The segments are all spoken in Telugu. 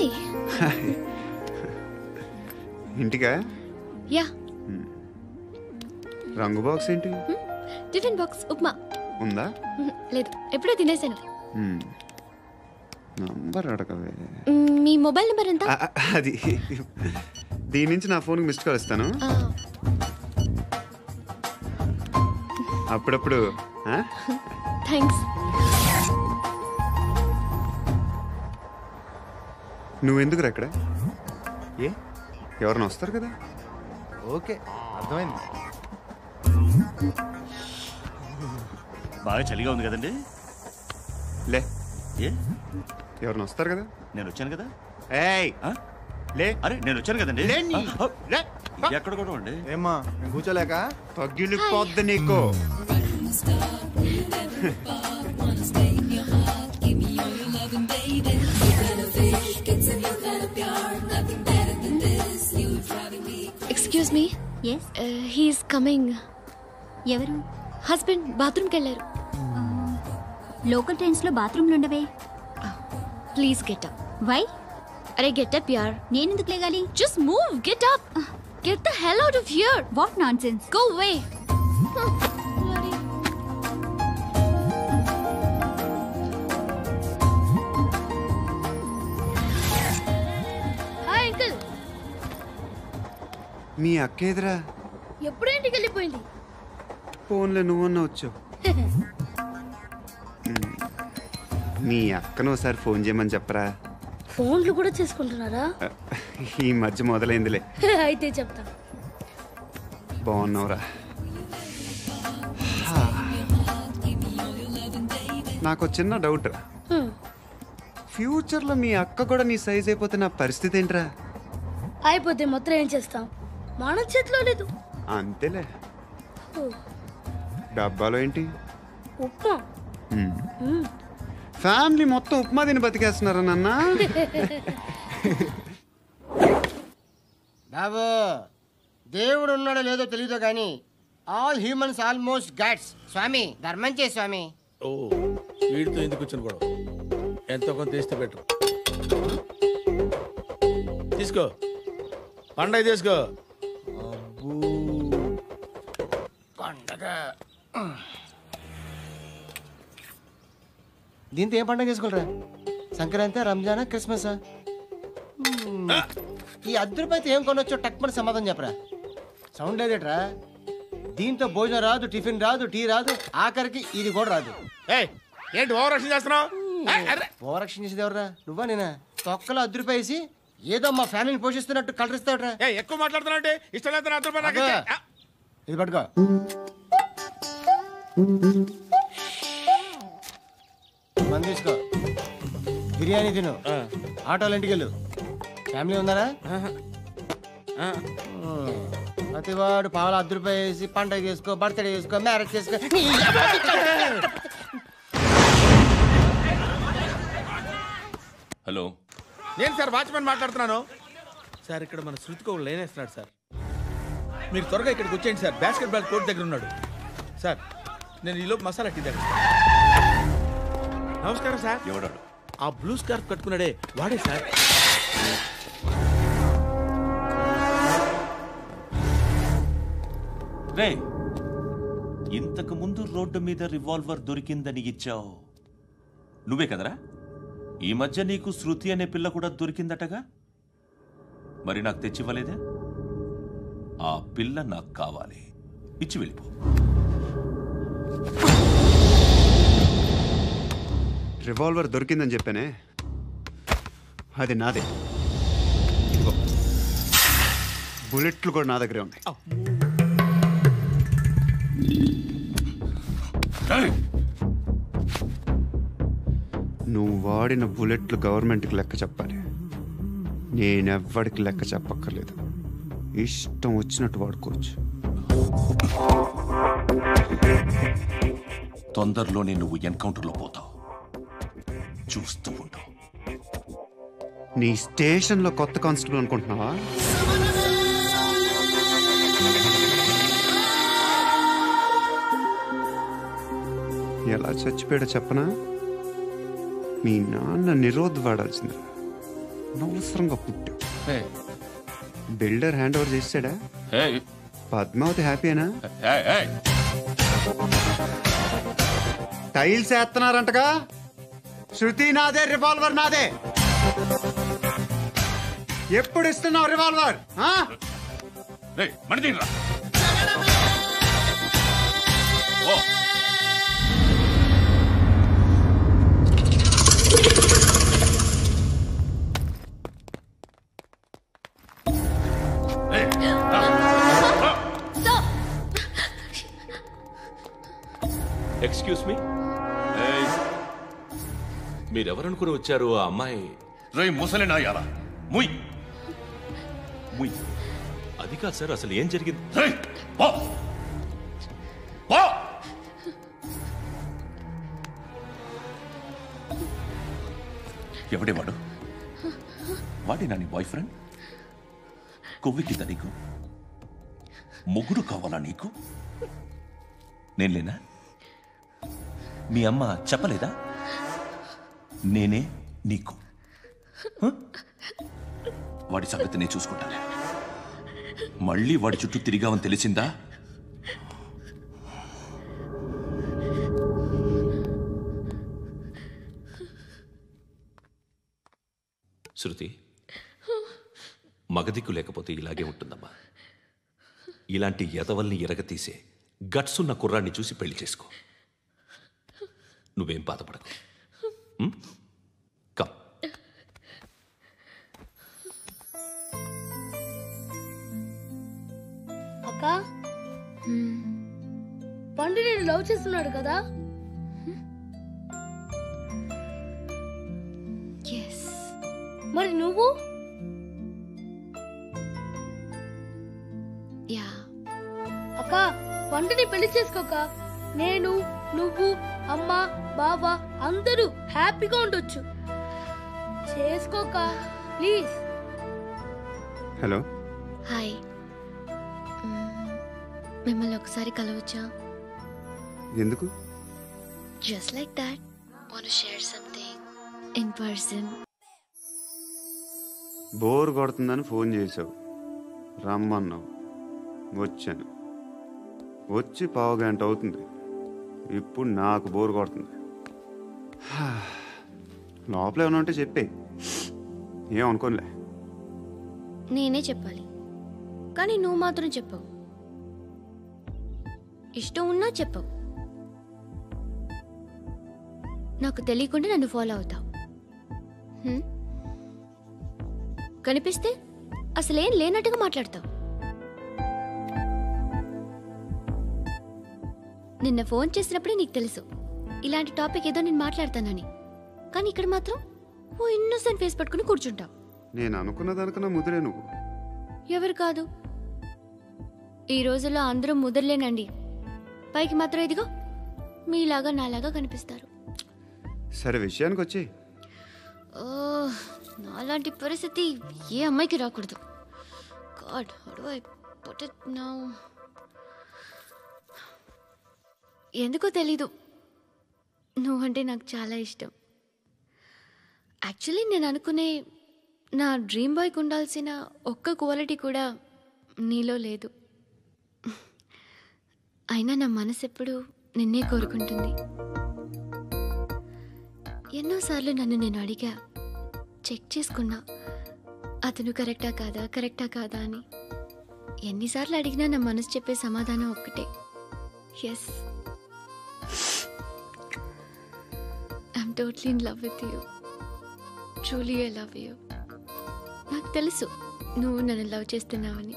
ఇంటికా? యా. రంగు బాక్స్ ఏంటి? టిఫిన్ బాక్స్ ఉప్మా ఉందా? లేదు, ఎప్పుడో తినేసాను. నంబర్ అడగవే. మీ మొబైల్ నెంబర్ ఎంత? అది దీని నుంచి నా ఫోన్కి మిస్డ్ కాల్ ఇస్తాను. అప్పుడప్పుడు. థ్యాంక్స్. నువ్వెందుకురా అక్కడ? ఏ ఎవరైనా వస్తారు కదా? ఓకే, అర్థమైంది. బాగా చలిగా ఉంది కదండి. లే, ఏ ఎవరైనా వస్తారు కదా? నేను వచ్చాను కదా. ఏయ్ లే. అరే నేను వచ్చాను కదండి. ఎక్కడ కూడా అండి. ఏమ్మా నేను కూర్చోలేక? తగ్గిలిపోద్ది నీకు. Excuse me. Yes, he's coming. ఎవరు? హస్బెండ్ బాత్రూమ్కి వెళ్ళారు. లోకల్ ట్రైన్స్లో బాత్రూమ్లు ఉండవే. Please get up. వై? అరే గెట్ అప్ యార్. నేనెందుకు లేగాలి? Just move, get up. Get the hell out of here. What nonsense. Go away. Hi uncle. మీ అక్క ఎదురా? ఎప్పుడు ఇంటికి వెళ్ళిపోయింది. ఫోన్లో నువ్వన్నా వచ్చావు. మీ అక్కను ఒకసారి ఫోన్ చేయమని చెప్పరా. ఫోన్లు కూడా చేసుకుంటున్నారా? ఈ మధ్య మొదలైందిలే. అయితే చెప్తా. బాగున్నావురా? నాకు చిన్న డౌట్ రా. ఫ్యూచర్లో మీ అక్క కూడా నీ సైజ్ అయిపోతే నా పరిస్థితి ఏంట్రా? అయిపోతే మొత్తం ఏం చేస్తాం, మన చేతిలో లేదు. అంతేలే. డబ్బాలో ఏంటి? ఉప్మా. ఫ్యామిలీ మొత్తం ఉప్మా తిని బతికేస్తున్నారా నాన్న? బాబు, దేవుడు ఉన్నాడో లేదో తెలియదు కానీ ఆల్ హ్యూమన్స్ ఆల్మోస్ట్ గాడ్స్. స్వామి ధర్మం చే స్వామి. ఓ వీడితో ఎందుకు వచ్చిన గొడవ? ఎంతో కొంత తీస్తే పెట్టు. తీసుకో, పండగ తీసుకో. పండగ దీంతో ఏం పండగ చేసుకోరా? సంక్రాంతి, రంజానా, క్రిస్మసా? ఈ అద్దరిపైతే ఏం కొనొచ్చో టక్మని సమాధానం చెప్పరా. సౌండ్ లేదేట్రా? దీంతో భోజనం రాదు, టిఫిన్ రాదు, టీ రాదు, ఆఖరికి ఇది కూడా రాదు. ఏంటి ఓవర్ రక్షణ చేస్తున్నావు? ఓవర్ రక్షణ చేసేది ఎవరా? నువ్వా నేనా? తొక్కలో అద్దరిపేసి ఏదో మా ఫ్యామిలీని పోషిస్తున్నట్టు కలరిస్తావుట్రా. ఎక్కువ మాట్లాడుతున్నావు. ఇష్టం లేదు. ఇది పట్టుకో. మంది తీసుకో, బిర్యానీ తిను, ఆటోలు ఇంటికి వెళ్ళు. ఫ్యామిలీ ఉన్నారా? ప్రతివాడు పావుల ₹10 వేసి పండగ చేసుకో, బర్త్డే చేసుకో, మ్యారేజ్ చేసుకో. హలో, నేను సార్ వాచ్మెన్ మాట్లాడుతున్నాను. సార్ ఇక్కడ మన శృతికో లేనేస్తున్నాడు సార్. మీరు త్వరగా ఇక్కడికి వచ్చేయండి సార్. బాస్కెట్ బాల్ కోర్ట్ దగ్గర ఉన్నాడు సార్. నేను ఈలోపు మసాలా టీ దగ్గర. నమస్కారం సార్. ఎవడాడు? ఆ బ్లూ స్కార్ఫ్ కట్టుకున్నాడే వాడే సార్. రే, ఇంతకు ముందు రోడ్డు మీద రివాల్వర్ దొరికిందని ఇచ్చావు నువ్వే కదరా? ఈ మధ్య నీకు శృతి అనే పిల్ల కూడా దొరికిందటగా? మరి నాకు తెచ్చివ్వలేదే? ఆ పిల్ల నాకు కావాలి, ఇచ్చి వెళ్ళిపో. రివాల్వర్ దొరికిందని చెప్పానే, అది నాదే. బుల్లెట్లు కూడా నా దగ్గరే ఉన్నాయి. నువ్వు వాడిన బుల్లెట్లు గవర్నమెంట్కి లెక్క చెప్పాలి. నేనెవ్వడికి లెక్క చెప్పక్కర్లేదు. ఇష్టం వచ్చినట్టు వాడుకోవచ్చు. తొందరలోనే నువ్వు ఎన్కౌంటర్లో పోతావు, చూస్తూ ఉంటావు. నీ స్టేషన్లో కొత్త కానిస్టేబుల్ అనుకుంటున్నావా? ఎలా చచ్చిపోయాడో చెప్పనా? మీ నాన్న నిరోధ్ వాడాల్సిందిరా. అనవసరంగా పుట్టు. బిల్డర్ హ్యాండ్ ఓవర్ చేసాడా? పద్మావతి హ్యాపీనా? టైల్స్ వేస్తున్నారంటగా. శృతి నాదే, రివాల్వర్ నాదే. ఎప్పుడు ఇస్తున్నావు రివాల్వర్? ఎక్స్క్యూజ్ మీ, మీరెవరనుకుని వచ్చారు? ఆ అమ్మాయి రేయ్ ముసలి నాయాలా, ముయ్ ముయ్. అది కాదు సార్, అసలు ఏం జరిగింది? రేయ్ పో పో. ఎవడే వాడు? వాడి నా నీ బాయ్ ఫ్రెండ్? కొవ్వికిద్దా నీకు? మొగుడు కావాలా నీకు? నేను లేనా? మీ అమ్మ చెప్పలేదా నేనే నీకు? వాడి సంగతి నేను చూసుకుంటాను. మళ్ళీ వాడి చుట్టూ తిరిగావని తెలిసిందా? శృతి, మగదిక్కు లేకపోతే ఇలాగే ఉంటుందమ్మా. ఇలాంటి ఎదవల్ని ఎరగతీసే గట్స్ ఉన్న కుర్రాన్ని చూసి పెళ్లి చేసుకో. నువ్వేం బాధపడకు. కమ్. అక్క, పండు నేను లవ్ చేస్తున్నాడు కదా? మరి నువ్వు? అక్క, పండుని పెళ్లి చేసుకోక నేను, నువ్వు, అమ్మ, బావ అందరూ హ్యాపీగా ఉండొచ్చు. చేసుకోక ప్లీజ్. హలో. హాయ్. మిమ్మల్ని ఒకసారి కలవచ్చా? ఎందుకు? Just like that. Want to share something in person. Bore కొడుతుందని ఫోన్ చేసావు, రమ్మన్నావు, వచ్చాను. వచ్చి పావుగంట అవుతుంది. ఇప్పుడు నాకు బోర్ కొడుతుంది. లోపల ఏమైనా ఉంటే చెప్పే, ఏమనుకోనిలే. నేనే చెప్పాలి, కానీ నువ్వు మాత్రం చెప్పవు. ఇష్టం ఉన్నా చెప్పవు. నాకు తెలియకుండా నన్ను ఫాలో అవుతావు. కనిపిస్తే అసలేం లేనట్టుగా మాట్లాడతావు. నిన్న ఫోన్ చేసినప్పుడే నీకు తెలుసు ఇలాంటి టాపిక్ ఏదో నేను మాట్లాడతానని. కానీ ఇక్కడ మాత్రం ఓ ఇన్నోసెంట్ ఫేస్ పట్టుకుని కూర్చుంటావు. నేను అనుకున్న దానికన్నా ముదిరే నువ్వు. ఎవరు కాదు, ఈ రోజుల్లో అందరూ ముదరలేనండి. పైకి మాత్రం ఇదిగో మీలాగా నాలాగా కనిపిస్తారు. సరే విషయానికి వచ్చి. నాలాంటి పరిస్థితి ఏ అమ్మాయికి రాకూడదు. God, how do I put it now? ఎందుకో తెలీదు, నువ్వంటే నాకు చాలా ఇష్టం. యాక్చువల్లీ నేను అనుకునే నా డ్రీమ్ బాయ్కి ఉండాల్సిన ఒక్క క్వాలిటీ కూడా నీలో లేదు. అయినా నా మనసు ఎప్పుడు నిన్నే కోరుకుంటుంది. ఎన్నోసార్లు నన్ను నేను అడిగా, చెక్ చేసుకున్నా అతను కరెక్టా కాదా అని. ఎన్నిసార్లు అడిగినా నా మనసు చెప్పే సమాధానం ఒక్కటే, yes, I'm totally in love with you. Truly I love you. నాకు తెలుసు నువ్వు నన్ను లవ్ చేస్తున్నావని.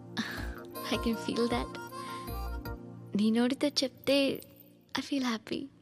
I can feel that. నీ నోటితో చెప్తే ఐ ఫీల్ హ్యాపీ.